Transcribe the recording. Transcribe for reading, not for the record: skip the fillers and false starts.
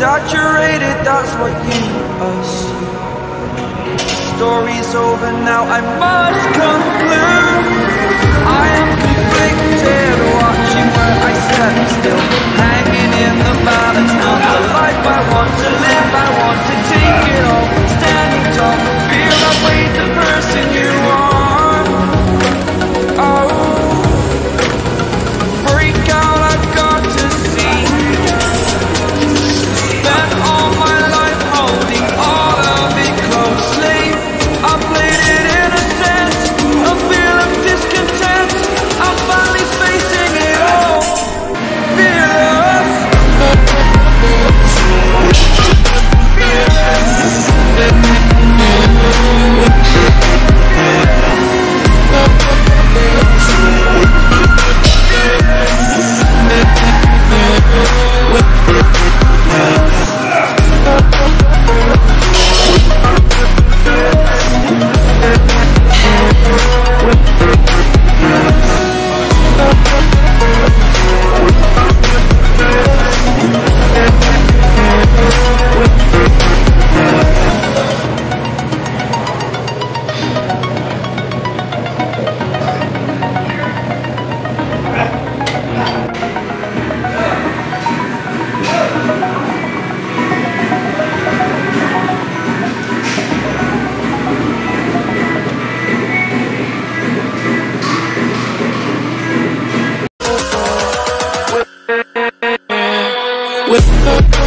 exaggerated, that's what you assume. Story's over now, I must conclude. I am conflicted, watching where I step still, hanging in the balance, not the life I want to live. I want to take it all, standing tall, feel I weighed the person you are. Oh, break out, I've got to see. Spent all my life holding all of it closely. I played it in a sense, a feel of discontent. I'm finally facing it all, fearless. with